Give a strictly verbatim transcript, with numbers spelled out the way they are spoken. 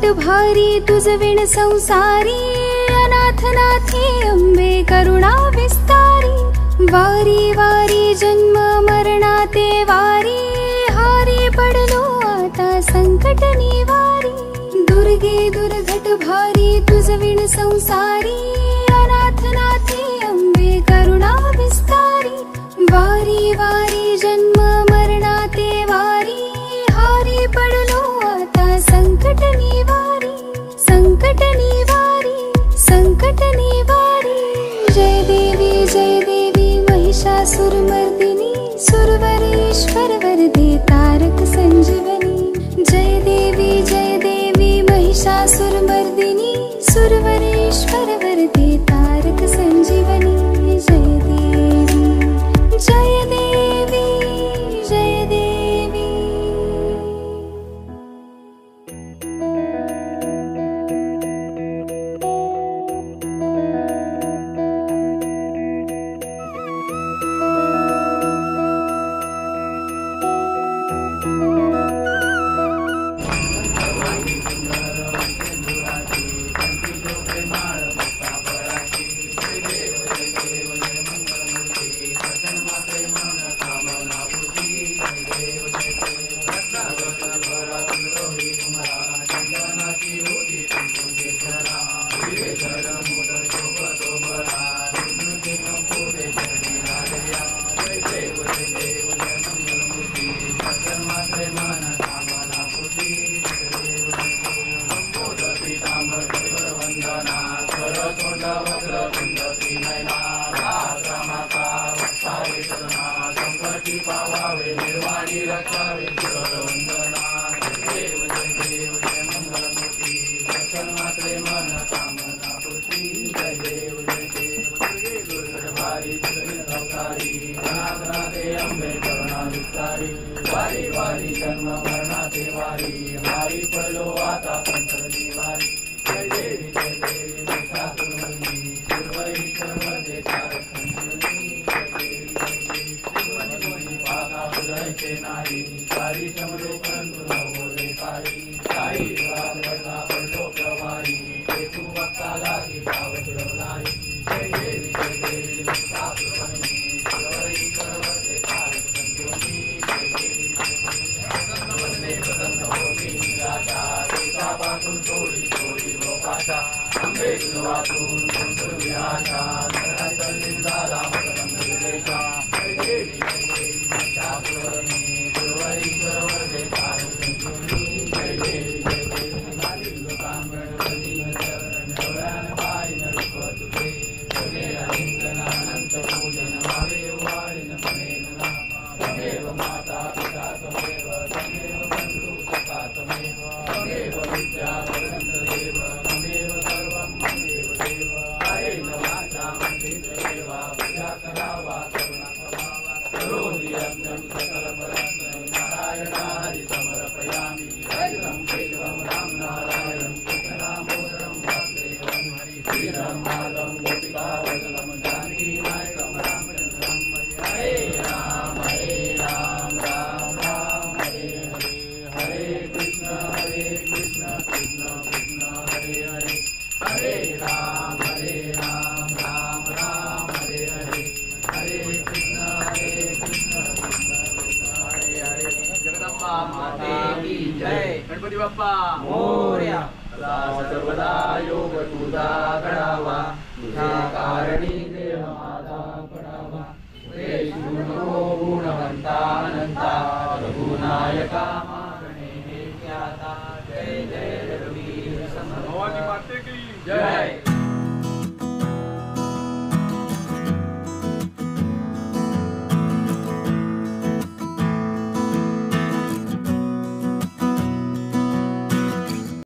भारी तुझ विण संसारी, अनाथनाथे अंबे करुणा विस्तारी। वारी वारी जन्म मरणाते वारी, हारी पडलो आता संकट निवारी। दुर्गे दुर्घट भारी तुझ विण संसारी, अनाथनाथे अंबे करुणा विस्तारी। वारी वारी जन्म मरणाते वारी, हारी पडलो आता संकट निवारी। संकट निवारी संकट निवारी। जय देवी जय देवी महिषासुरमर्दिनी, सुरवरेश्वर वरदे तारक संजीवनी। जय देवी जय देवी महिषासुरमर्दिनी, सुरवरेश्वर वरदे तारक संजीवनी। जय देवी जय देवी जय देवी। वारी वारी जन्म मरणाते वारी, हारी पडलो आता संकट निवारी। जय देवी जय देवी महिषासुरमर्दिनी, सुरवरेश्वर वरदे तारक संजीवनी। जय देवी जय देवी सुरवरी पाता सुरयचे नाही, सारी शमलो परंतु नवोदे सारी। साई वादवता पडलो प्रवारी, तेथू वक्ता लागी पावत रवलाई। जय देवी जय देवी महिषासुरमर्दिनी, सुरवरेश्वर वरदे तारक संजीवनी। पासून थोडी थोडी लोकाचा, अंबे वाचून संतुर विराचा, झाला मकरंदेशा। जय देवी जय देवी महिषासुरमर्दिनी, सुरवरेश्वर वरदे तारक संजीवनी। जय देवी जय देवी लोकांगण बलीन चरण, डोळ्यान पाहिन रूप तुझे। जगेला लिंगन अनंत पूजन, भावे वाळीन म्हणेन नाम। त्वमेव माता पिता त्वमेव, त्वमेव बंधू सखा त्वमेव। त्वमेव विद्या वदन्त देव, त्वमेव सर्वं ममेव देव। कायेन वाचा मनेन देवा, पूजा करावा करुणा स्वभावा। करोमि यज्ञं सकलपरस्मै, नारायणाय समर्पयामि। हरिं केशवं राम नारायणं, कृष्णदामोदरं वासुदेवं। श्रीराम माधवं गोपिकावल्लभं, जानकीनायकं रामचन्द्रं भजे। हरे राम हरे राम राम राम हरे हरे। हरे कृष्ण हरे कृष्ण कृष्ण कृष्ण हरे हरे। हरे राम हरे राम राम राम हरे हरे। हरे कृष्ण हरे कृष्ण कृष्ण कृष्ण हरे हरे। जगदंबा माता की जय। गणपती बाप्पा मोरया। सदा सर्वदा योग तुझा घडावा, तुझ्या कारणी देह माझा पडावा। नको गुणवंता अनंता, रघुनायका मागणे हे ख्याता। जय जय रघुवीर समर्थ। भवानी माते की जय।